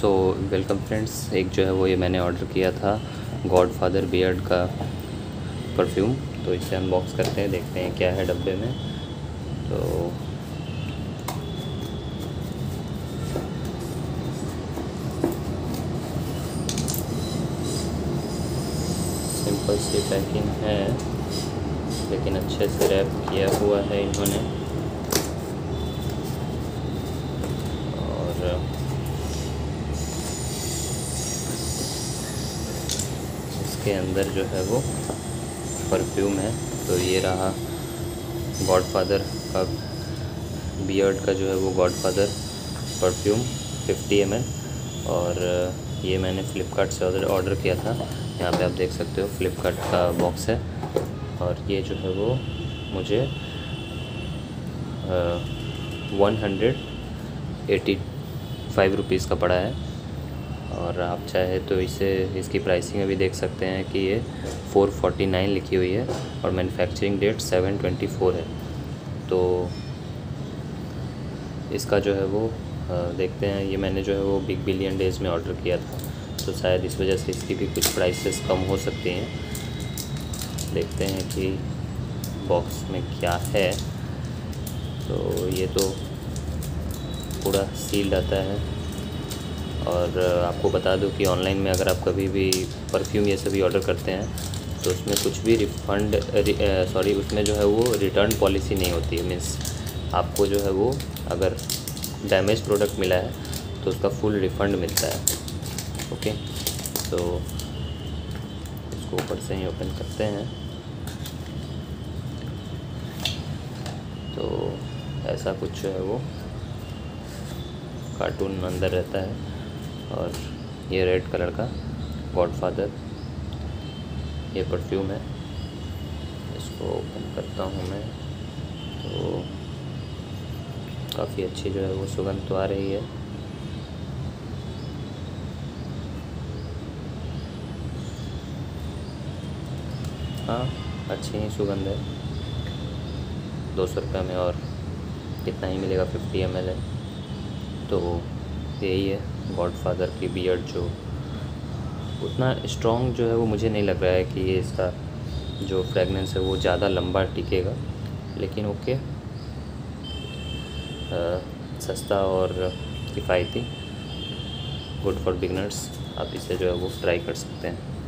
So welcome friends, एक जो है वो ये मैंने ऑर्डर किया था गॉडफादर बियर्ड का परफ्यूम। तो इसे अनबॉक्स करते हैं, देखते हैं क्या है डब्बे में। तो सिंपल सी पैकिंग है, लेकिन अच्छे से रैप किया हुआ है इन्होंने। और इसके अंदर जो है वो परफ्यूम है। तो ये रहा गॉडफादर का बियर्ड का जो है वो गॉडफादर परफ्यूम 50 ml। और ये मैंने फ़्लिपकार्ट से ऑर्डर किया था। यहाँ पे आप देख सकते हो फ़्लिपकार्ट का बॉक्स है। और ये जो है वो मुझे 185 रुपीज़ का पड़ा है। और आप चाहे तो इसकी प्राइसिंग अभी देख सकते हैं कि ये 449 लिखी हुई है और मैन्युफैक्चरिंग डेट 7/24 है। तो इसका जो है वो देखते हैं। ये मैंने जो है वो बिग बिलियन डेज़ में ऑर्डर किया था, तो शायद इस वजह से इसकी भी कुछ प्राइसेस कम हो सकती हैं। देखते हैं कि बॉक्स में क्या है। तो ये तो पूरा सील्ड आता है। और आपको बता दूं कि ऑनलाइन में अगर आप कभी भी परफ्यूम ये सभी ऑर्डर करते हैं तो उसमें कुछ भी उसमें जो है वो रिटर्न पॉलिसी नहीं होती है। मीन्स आपको जो है वो अगर डैमेज प्रोडक्ट मिला है तो उसका फुल रिफ़ंड मिलता है। ओके, तो इसको ऊपर से ही ओपन करते हैं। तो ऐसा कुछ जो है वो कार्टून अंदर रहता है। और ये रेड कलर का गॉडफादर ये परफ्यूम है। इसको ओपन करता हूँ मैं, तो काफ़ी अच्छी जो है वो सुगंध तो आ रही है। हाँ, अच्छी ही सुगंध है। 200 रुपये में और कितना ही मिलेगा, 50 ml है। तो यही है गॉडफादर की बियर्ड, जो उतना स्ट्रॉन्ग जो है वो मुझे नहीं लग रहा है कि ये इसका जो फ्रेगनेंस है वो ज़्यादा लंबा टिकेगा। लेकिन ओके, सस्ता और किफ़ायती, गुड फॉर बिगनर्स। आप इसे जो है वो ट्राई कर सकते हैं।